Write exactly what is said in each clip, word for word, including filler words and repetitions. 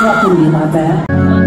talking to you like that.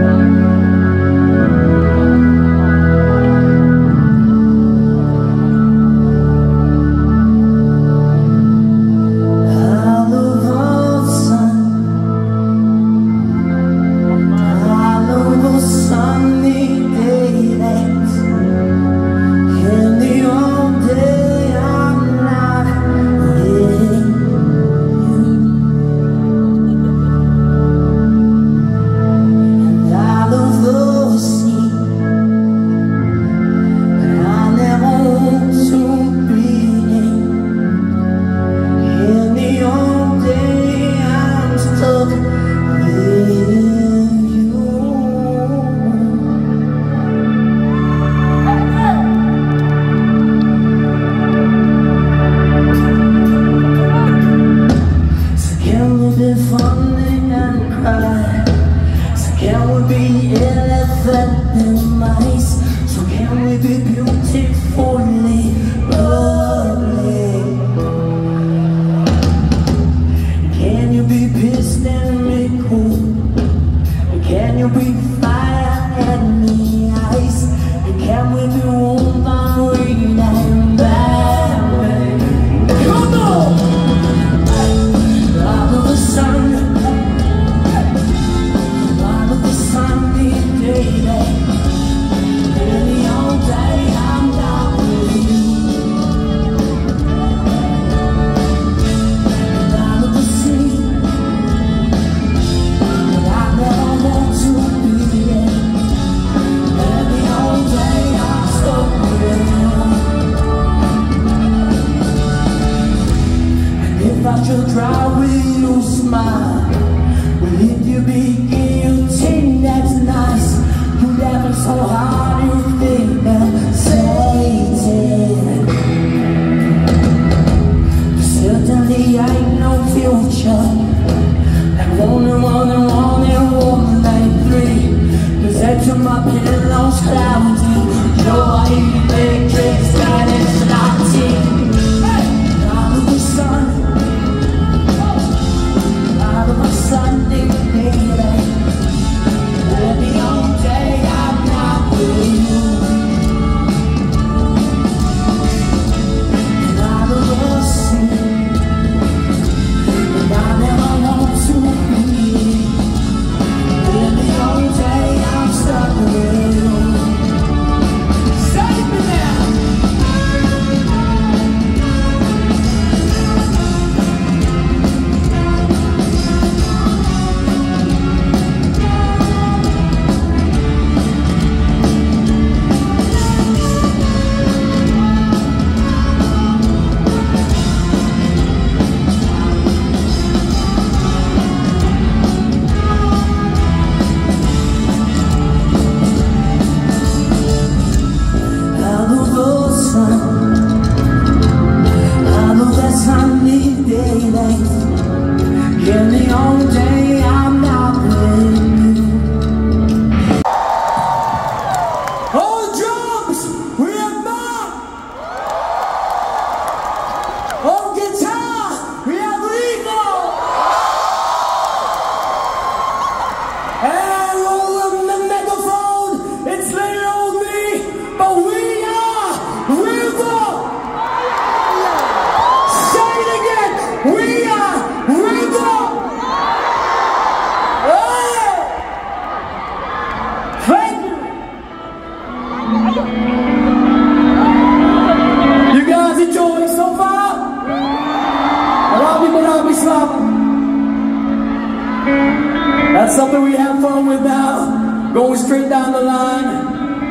That's something we have fun with now, going straight down the line.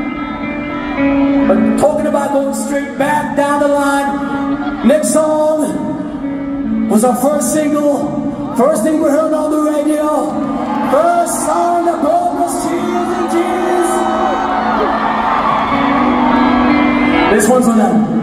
But talking about going straight back down the line, next song was our first single, first thing we heard on the radio, first song that broke us, Cheers and Cheers. This one's for them.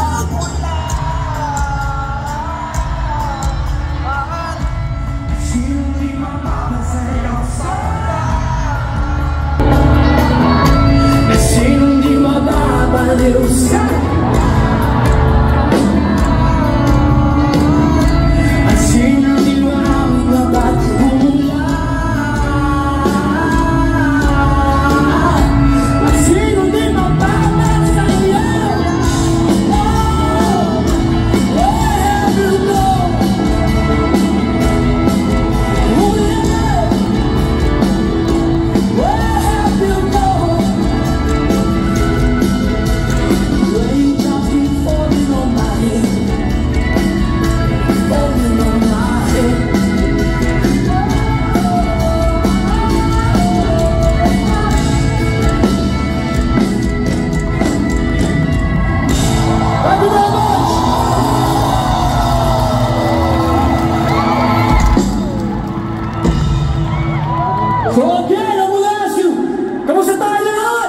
Sinong di mababaliw sa at sinong di mababaliw bumula at sinong di mababaliw sa iyo. Oh, where have you gone? Oh yeah, where have you gone? Raindrops keep falling on my head, falling on my head. Thank you very much. So again, I will ask you, kamusta tayo lahat?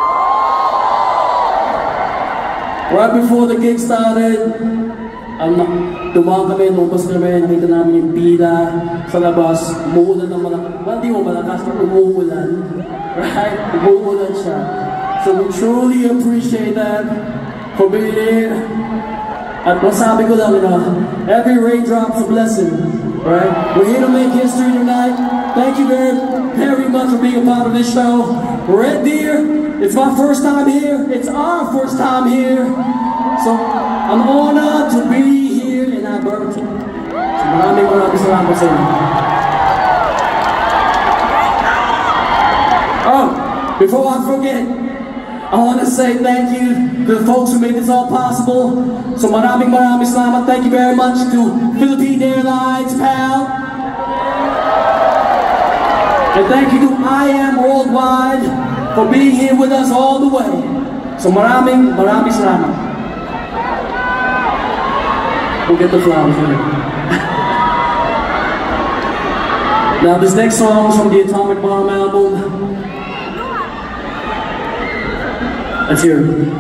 Right before the gig started, ang dumaan kami, lumabas kami, nakita namin yung bida sa labas, umuulan ng malakas. Well, di mo malakas, pero umuulan. Right? Umuulan siya. So we truly appreciate that for being here. At masabi ko lang, you know, every raindrop's a blessing. Right? We're here to make history tonight. Thank you very, very much for being a part of this show. Red Deer, it's my first time here. It's our first time here. So, I'm honored to be here in Alberta. So, maraming maraming salamat sa inyo. Oh, before I forget, I want to say thank you to the folks who made this all possible. So, maraming maraming salamat. Thank you very much to Philippine Airlines, pal. And thank you to I Am Worldwide for being here with us all the way. So maraming, maraming salamat. We'll get the flowers later. Now this next song is from the Atomic Bomb album. Let's hear it.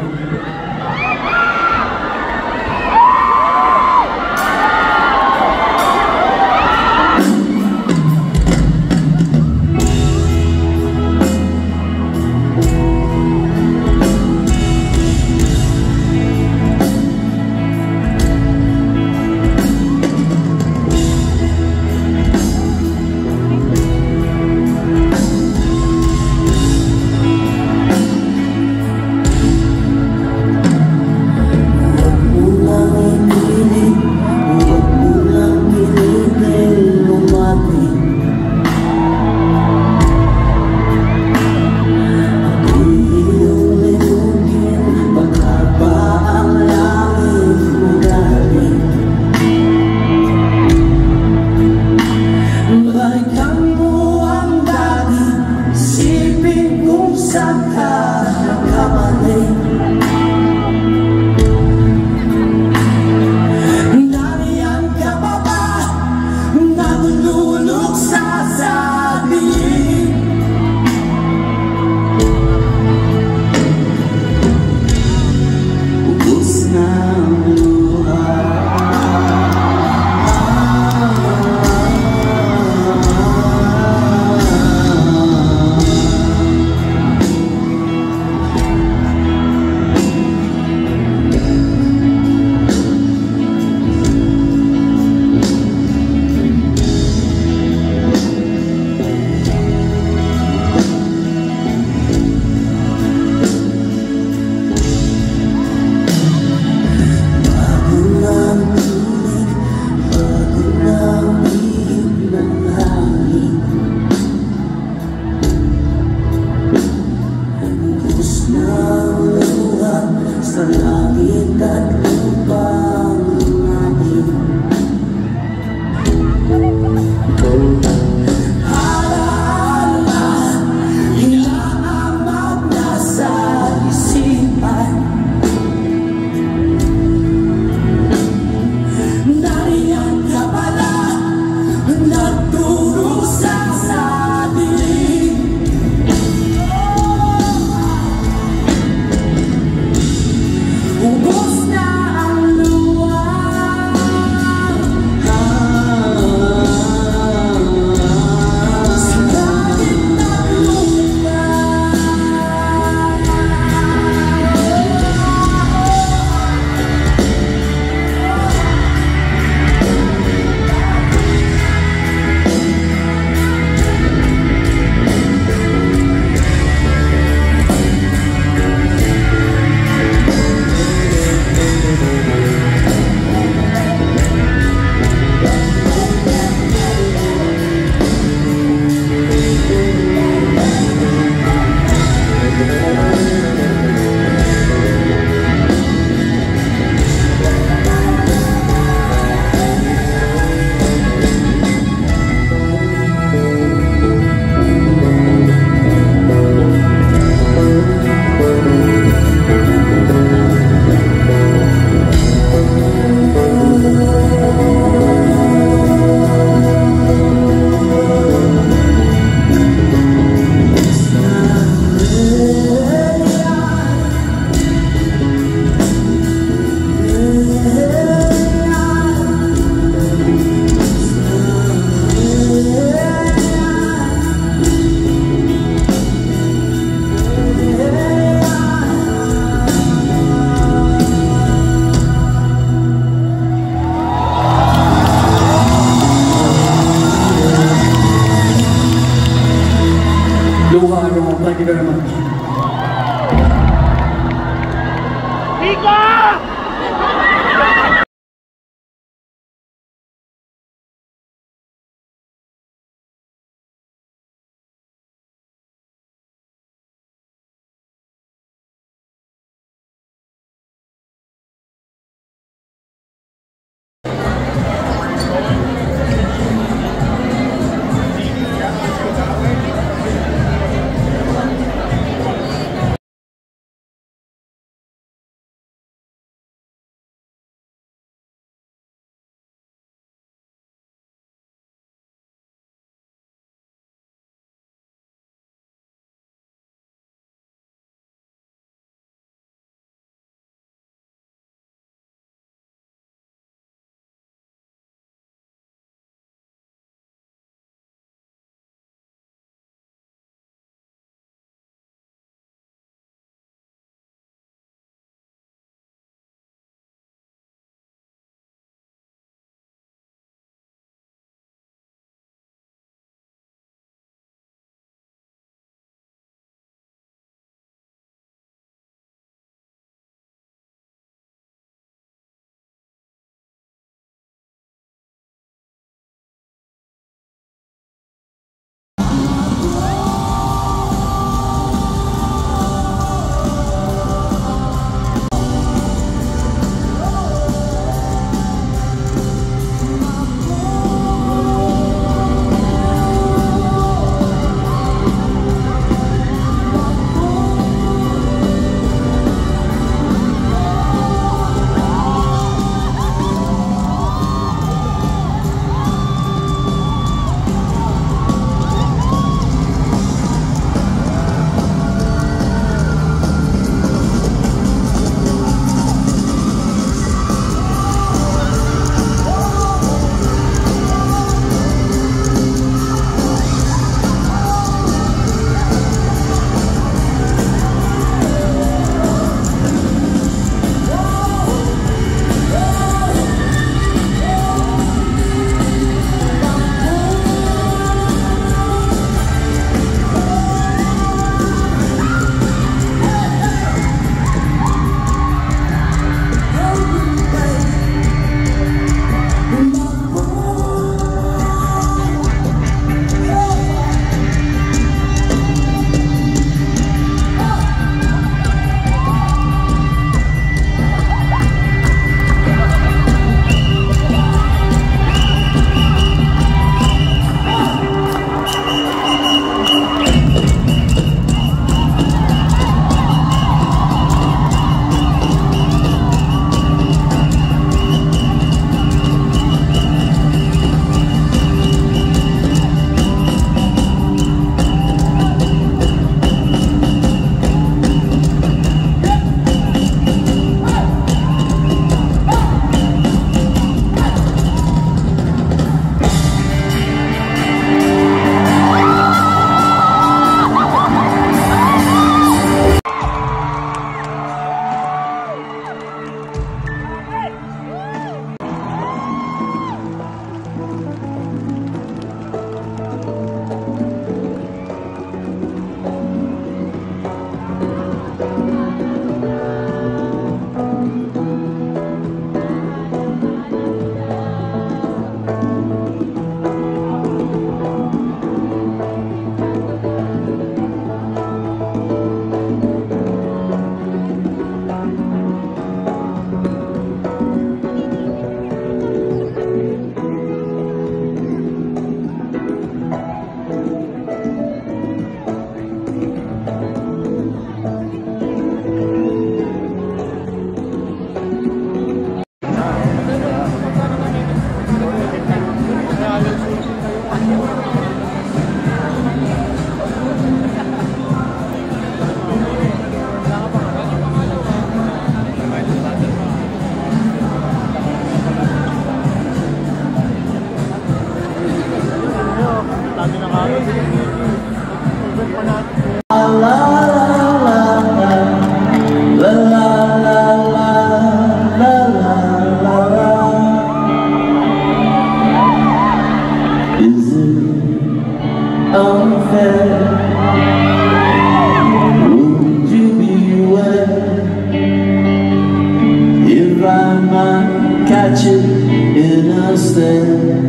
I might catch it in a stare.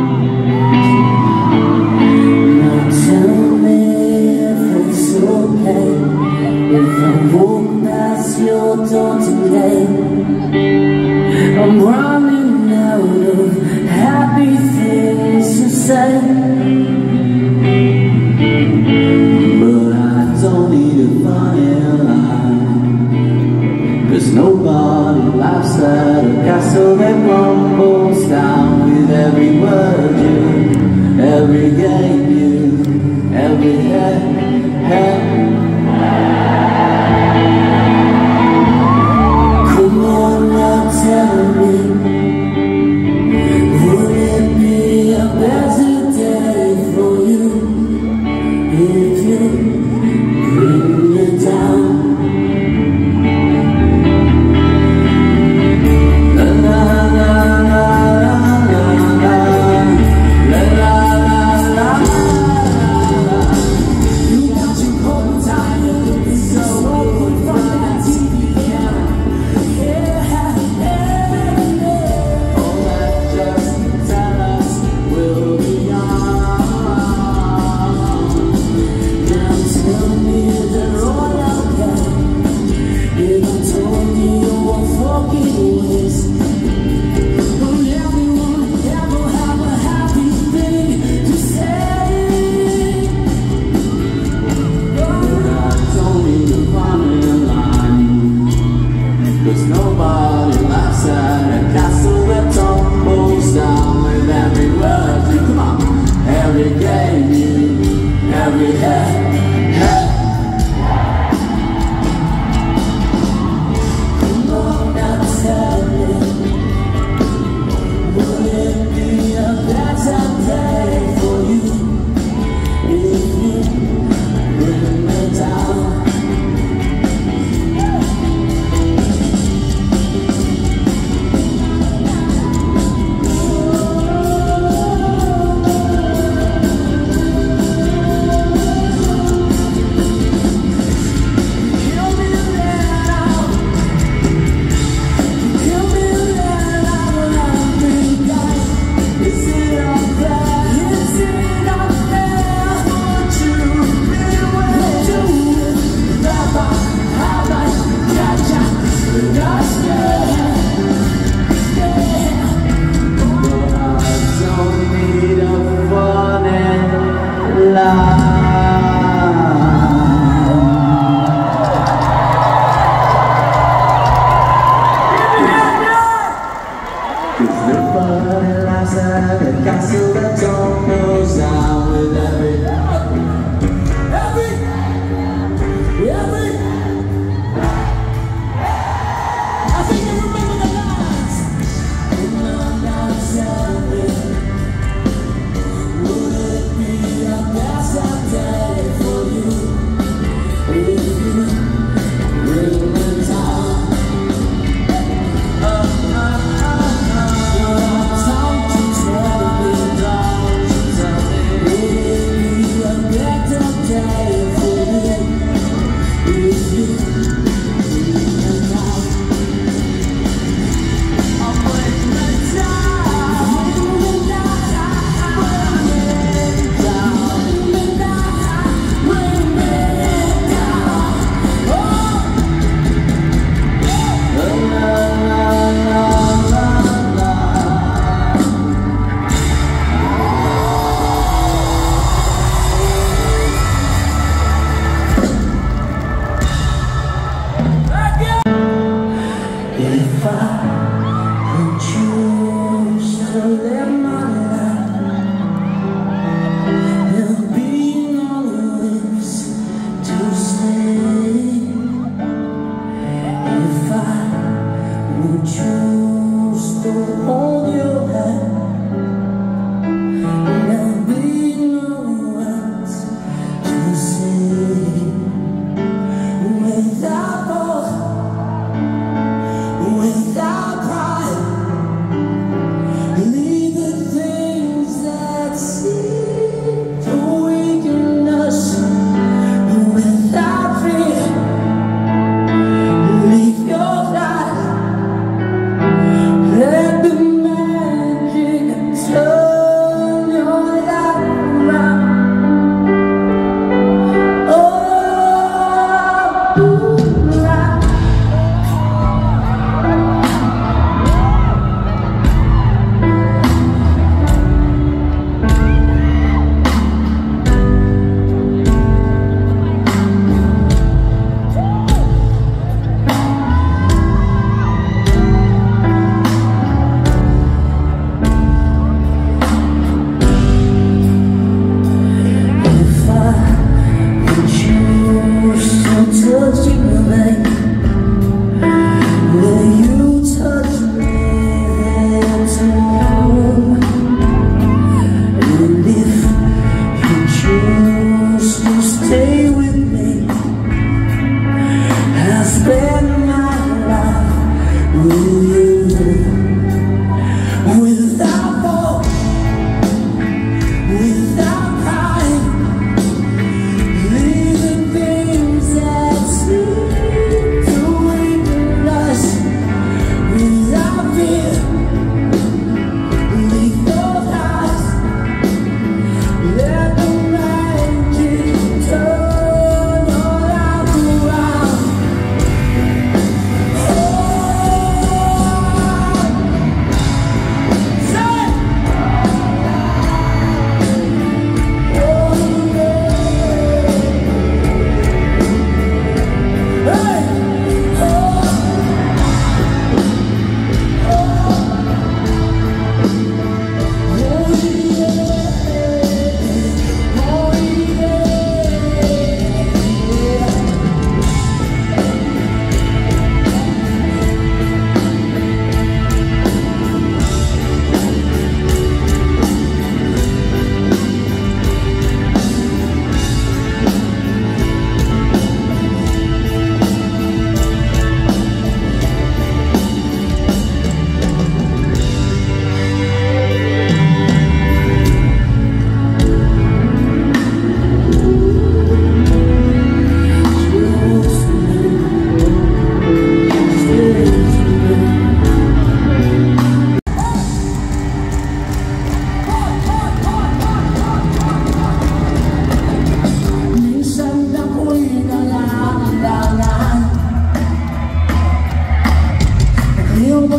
Now tell me if it's okay if I walk past your door today. I'm running out of happy things to say, but I don't need a funny line, 'cause nobody laughs at a castle that crumbles down with every word you, every game you, every head, head. Come on now, tell me, would it be a better day for you if you bring me down?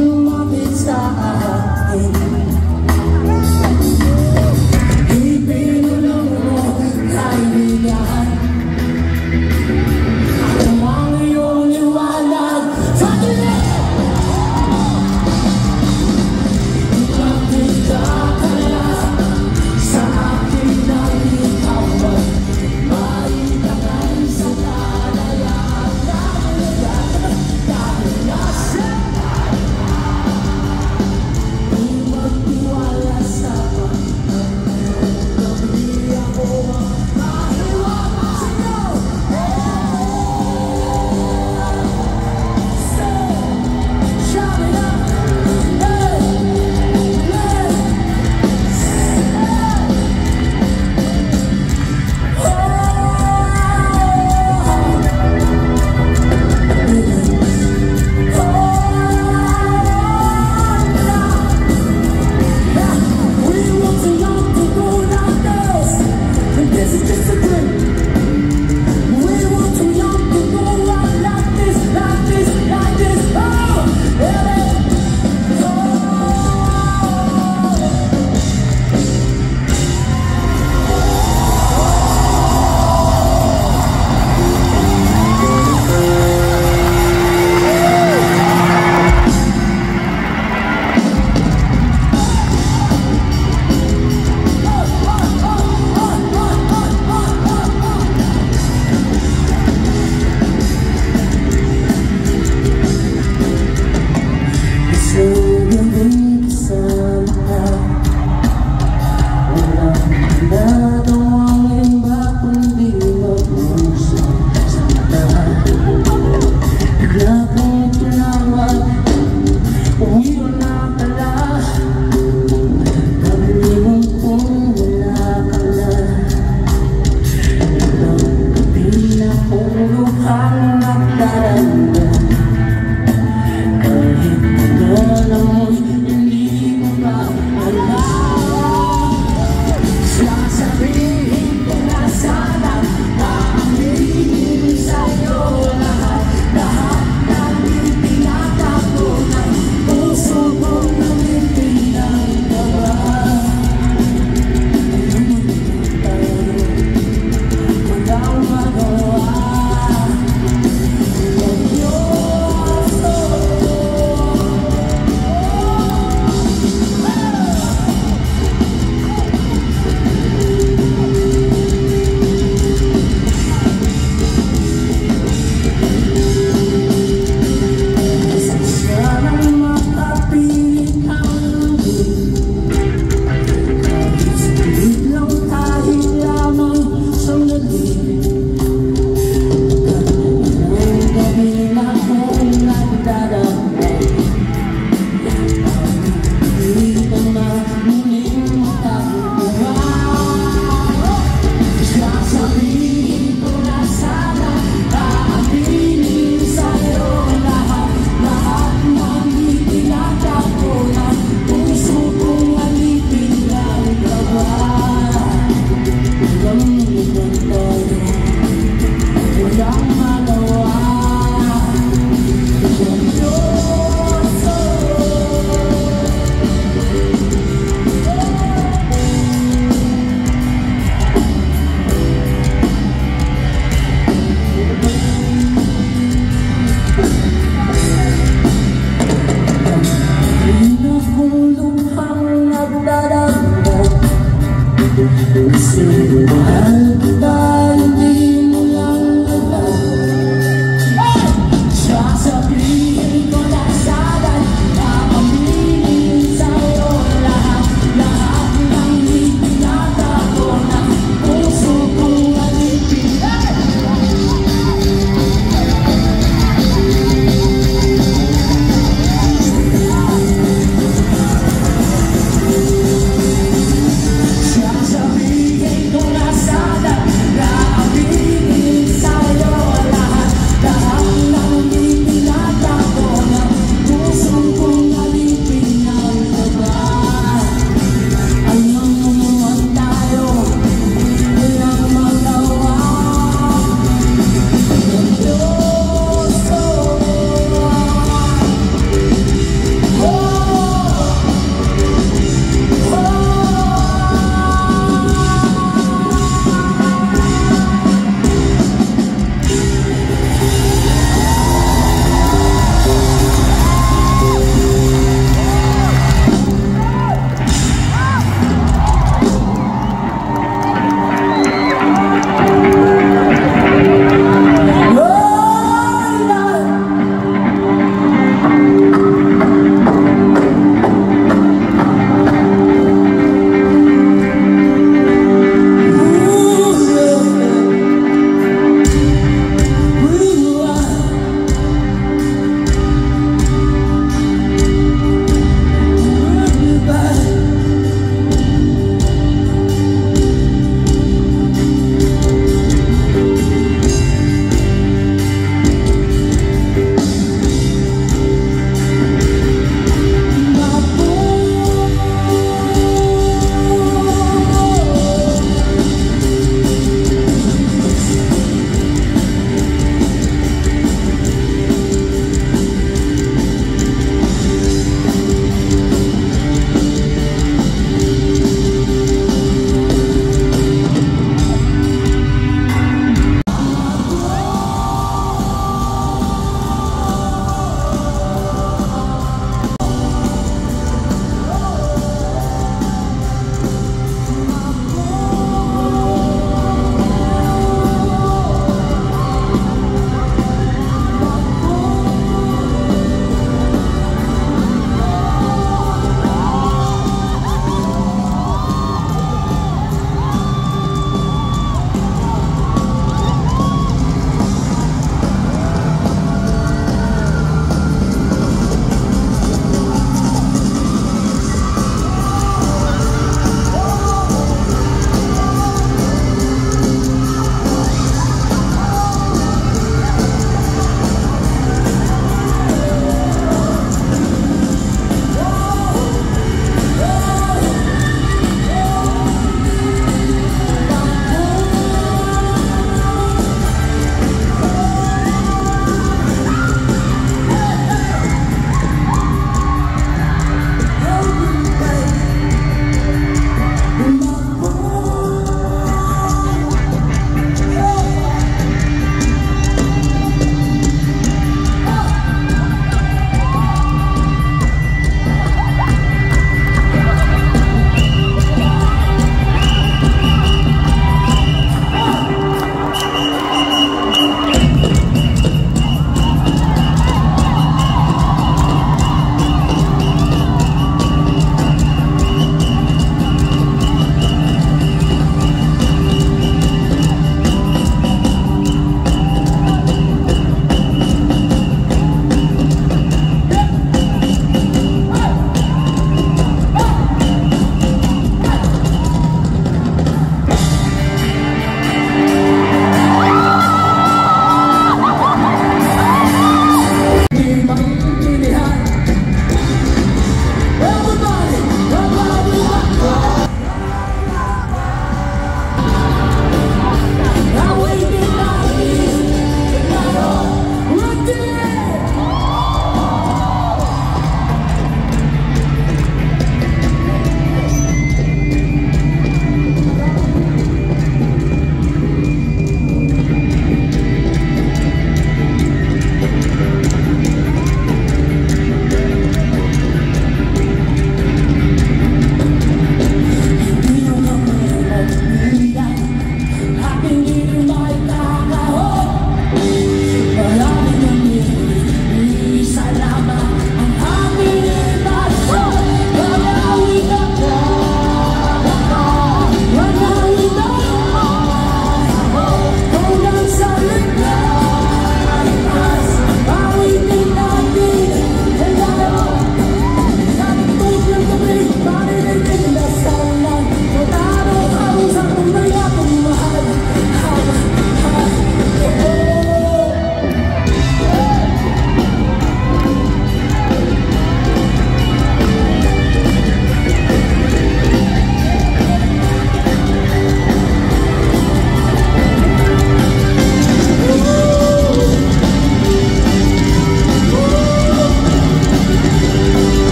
lumapit sa akin. Ipinulong mo, kaibigan, ang mga iyong liwanag sa dilim. Ipagkita ka na sa akin ng ikaw ay maitagay sa kalayaan na dahil nasa magtiwala sa pagkabi ako mahiwala sa iyo. So, shout it out. Sasabihin ko na sana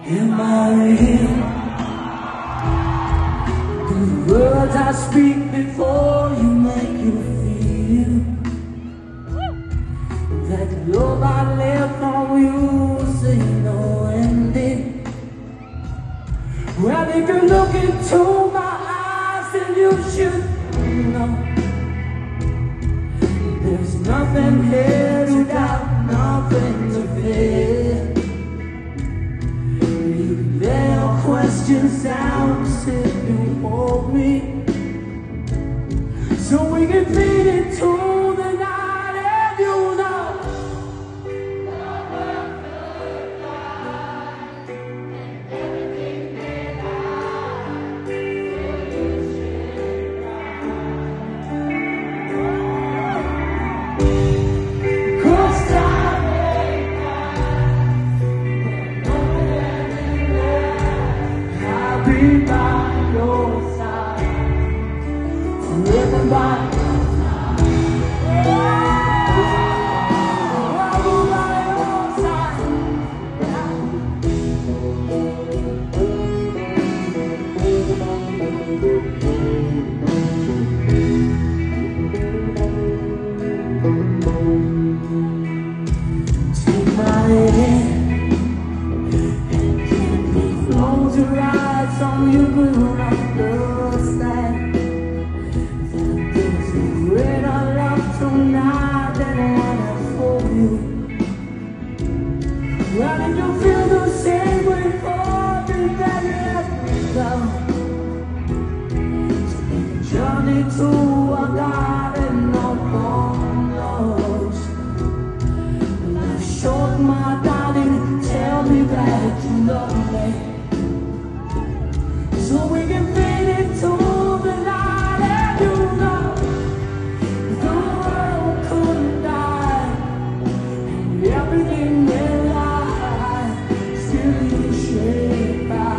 Am I real? Do the words I speak before you make you feel that the love I left for you say no ending? Well, if you look into my eyes, then you should know there's nothing here to doubt, nothing to fear. There are questions down, sit you hold me, so we can feed into the night, and you know be by your side, forever by your side. I'll be by your side. Take my hand and close your eyes, so you will understand that there's a greater love tonight than one has for you. Well, if you feel the same way for me, then let me go. Take a journey to a garden of wonders. Life short, my darling, tell me that you love me, so we can feed into the night, and you know the world couldn't die, and everything in life still is shaped by.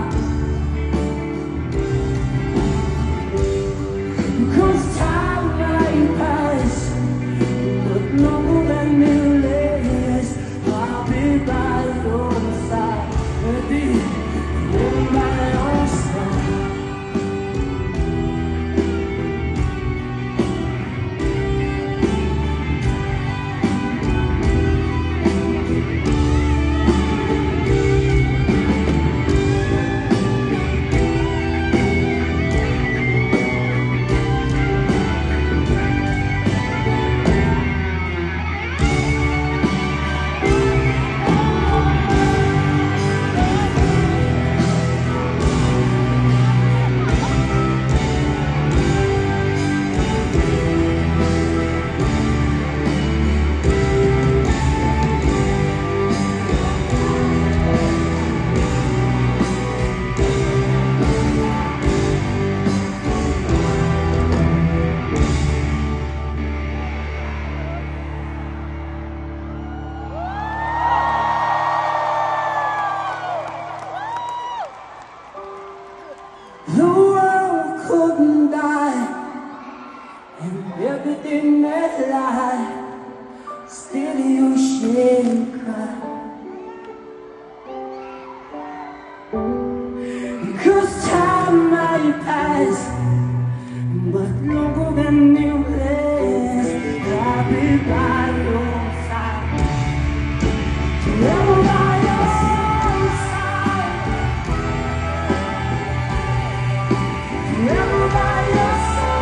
Cause time might pass, but longer than millions, I'll be by your side, and be by your side. The world couldn't die, and everything that lied, still you shed and cry. Cause time might pass, but longer than you last, I'll be by your side, forever by your side, forever by your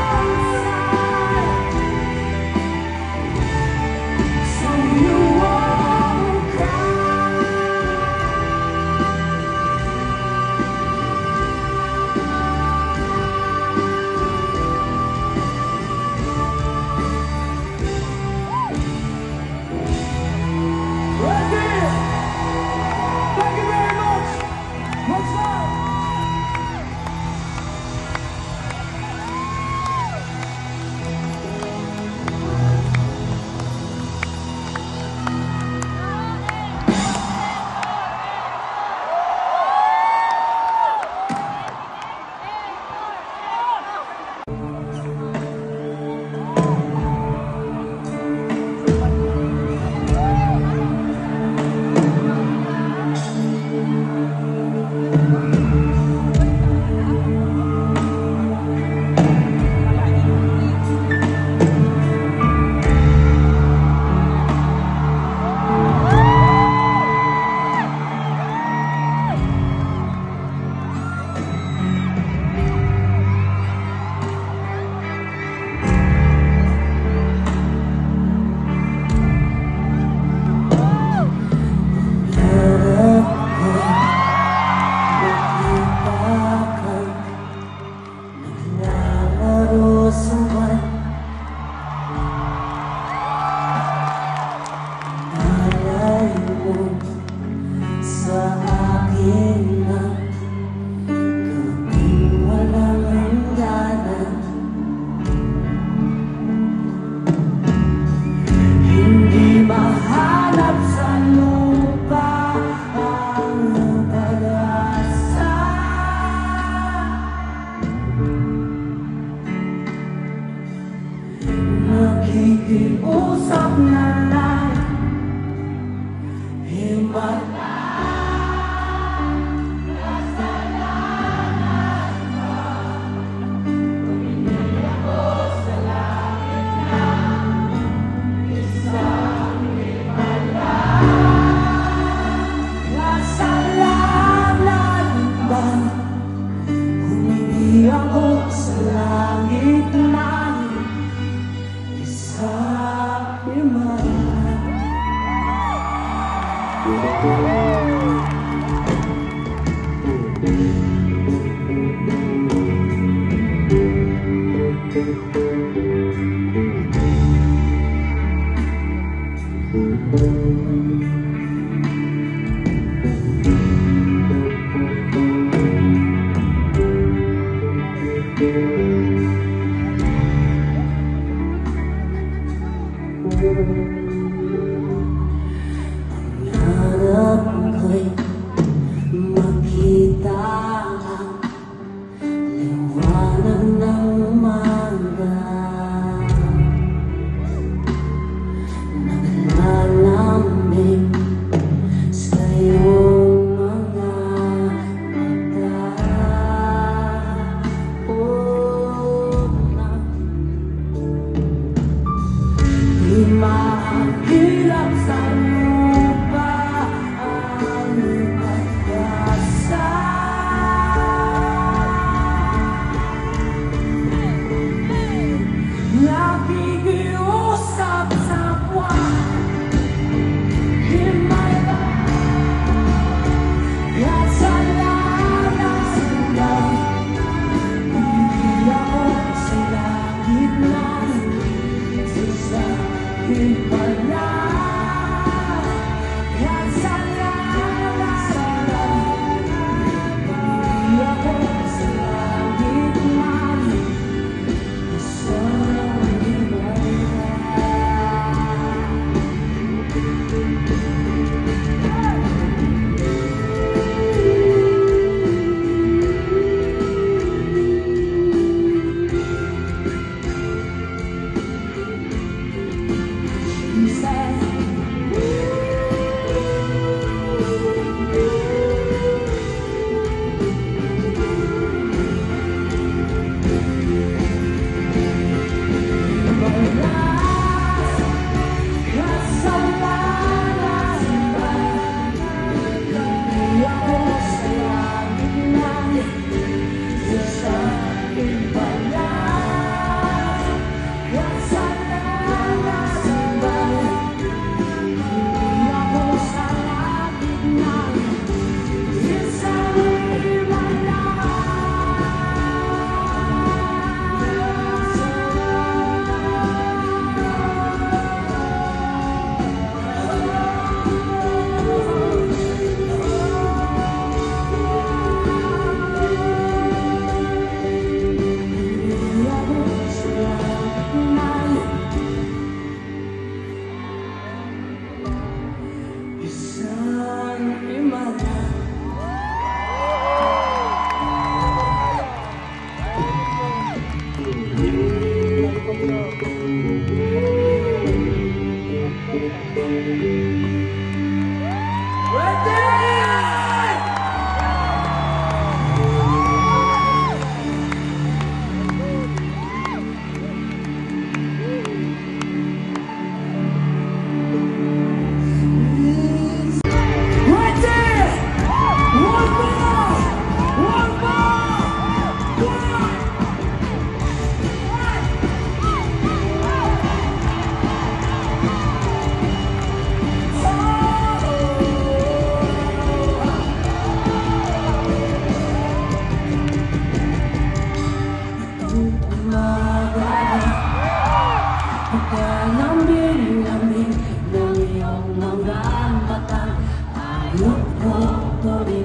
side, so you won't cry. mo sa akin na gabing walang hangganan. Hindi mahanap sa lupa ang pag-asa. Nakikiusap na lang himala. Ako sa langit na isa iman. Hanap ko'y makita ang liwanag ng umaga. Naglalamig sa iyong mga mata. Oh, na di mahirap sa lupa ang pag-asa. Nakikiusap sa buwan, himala at sa lalasang. Hindi ako sa langit lang isa himala.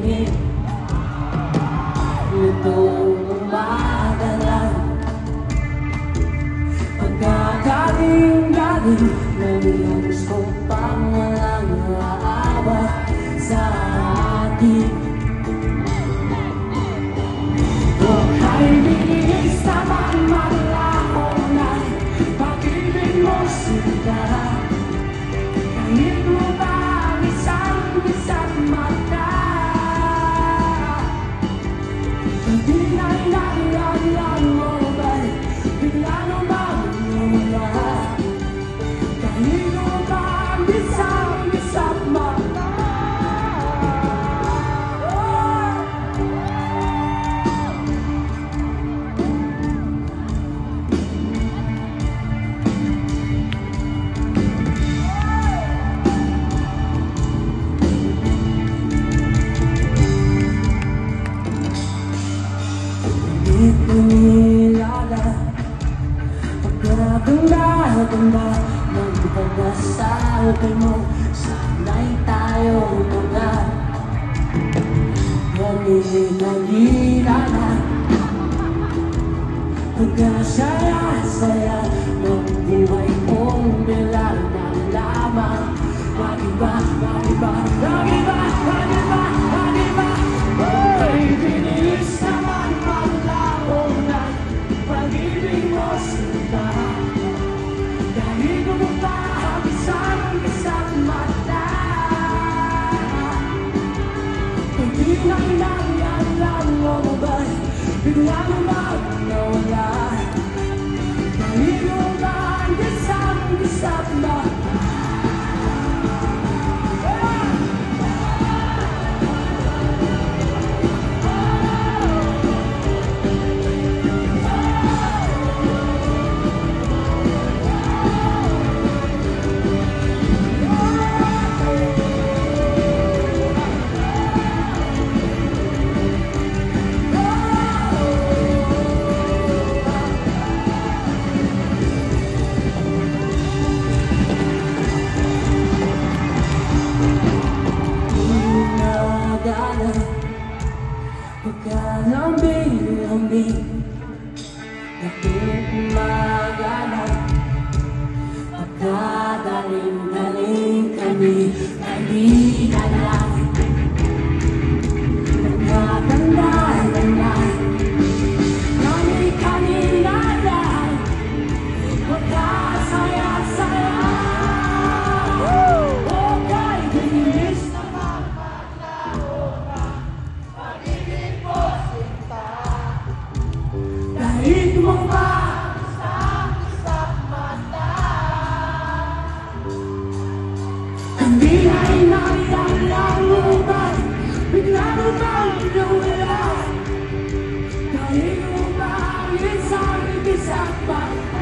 init nitong umaga lang. Pagkagaling-galing ng iyong gusto pang walang aawa sa atin. Huwag ka'y bilis naman malako na pag-ibig mo sila. Kahit mo ba isang-isang mata, hindi na inaalala mo ba'y bigla naman wala. Kahit mo ba isang-isang mata. Nilala pagkaganda-ganda ng pag-asabi mo, sana'y tayo mga ganila na pagkasaya-saya ng buhay mong bilang na lamang. Magiba, magiba, magiba, magiba, magiba. Ay, binilis naman malako na pag-ibig mo sila. Kahit mo pa isang-isang mata, hindi na inaalala mo ba'y bigla naman nawala. Kahit mo ba isang-isang mata. Pagkalambing-lambing Dapat magalang Pagkadaling-daling kami ay di na lang. Nagkatanda-tanda kami kanina lang. Magkasaya-saya. Huwag ka'y bilis naman maglaho na pag-ibig mo sinta. Kahit mo ba isang-isang mata, hindi na inaalala mo ba'y bigla naman nawala. Kahit mo ba isang-isang mata.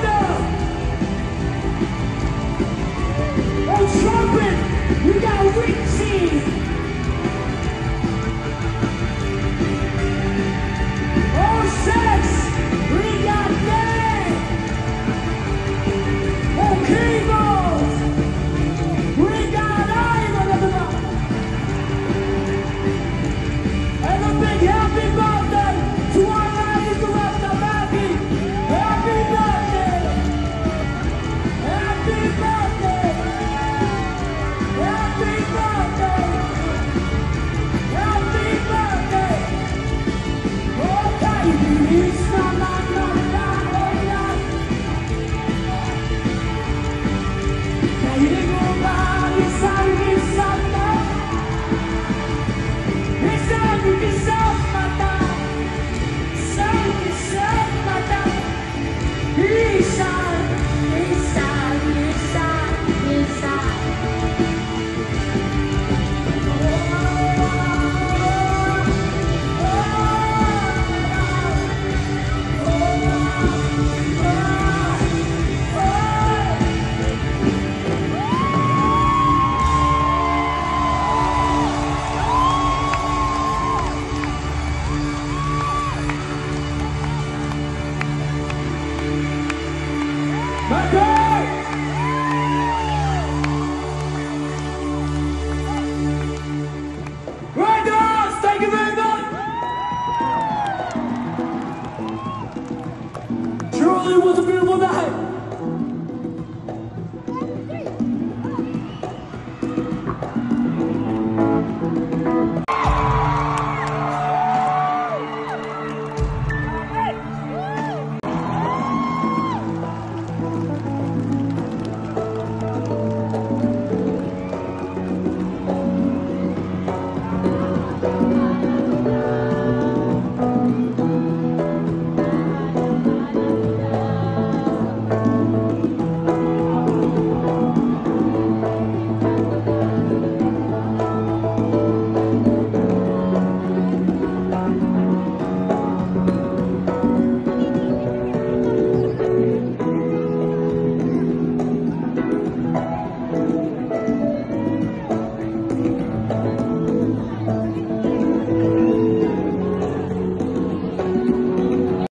Trumpet, we got